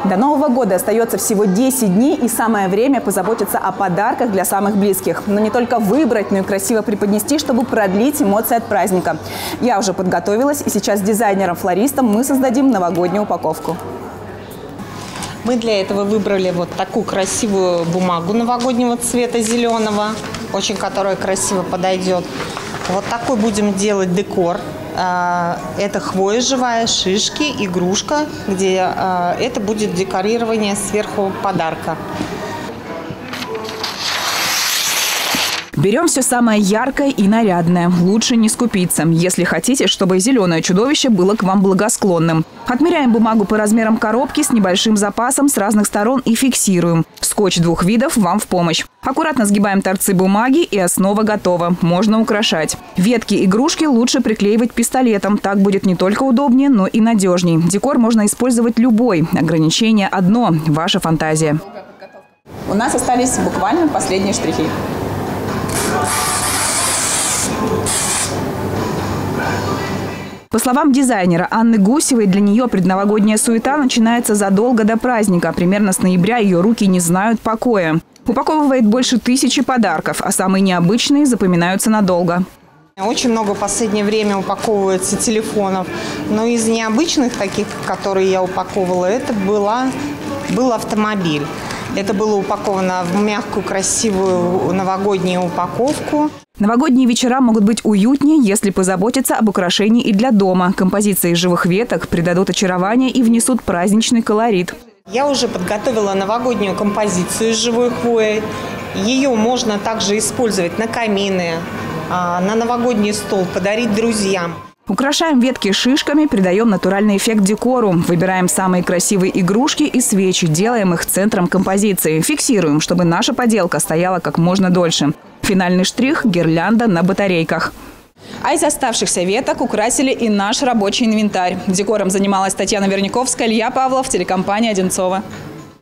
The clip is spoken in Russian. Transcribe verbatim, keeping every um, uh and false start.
До Нового года остается всего десять дней, и самое время позаботиться о подарках для самых близких. Но не только выбрать, но и красиво преподнести, чтобы продлить эмоции от праздника. Я уже подготовилась, и сейчас с дизайнером-флористом мы создадим новогоднюю упаковку. Мы для этого выбрали вот такую красивую бумагу новогоднего цвета зеленого, очень которая красиво подойдет. Вот такой будем делать декор. Это хвоя живая, шишки, игрушка, где это будет декорирование сверху подарка. Берем все самое яркое и нарядное. Лучше не скупиться, если хотите, чтобы зеленое чудовище было к вам благосклонным. Отмеряем бумагу по размерам коробки с небольшим запасом с разных сторон и фиксируем. Скотч двух видов вам в помощь. Аккуратно сгибаем торцы бумаги, и основа готова. Можно украшать. Ветки игрушки лучше приклеивать пистолетом. Так будет не только удобнее, но и надежней. Декор можно использовать любой. Ограничение одно – ваша фантазия. У нас остались буквально последние штрихи. По словам дизайнера Анны Гусевой, для нее предновогодняя суета начинается задолго до праздника. Примерно с ноября ее руки не знают покоя. Упаковывает больше тысячи подарков, а самые необычные запоминаются надолго. Очень много в последнее время упаковывается телефонов. Но из необычных таких, которые я упаковывала, это была, был автомобиль. Это было упаковано в мягкую, красивую новогоднюю упаковку. Новогодние вечера могут быть уютнее, если позаботиться об украшении и для дома. Композиции из живых веток придадут очарование и внесут праздничный колорит. Я уже подготовила новогоднюю композицию из живой хвои. Ее можно также использовать на камины, на новогодний стол, подарить друзьям. Украшаем ветки шишками, придаем натуральный эффект декору. Выбираем самые красивые игрушки и свечи, делаем их центром композиции. Фиксируем, чтобы наша поделка стояла как можно дольше. Финальный штрих – гирлянда на батарейках. А из оставшихся веток украсили и наш рабочий инвентарь. Декором занималась Татьяна Верняковская, Илья Павлов, телекомпания «Одинцово».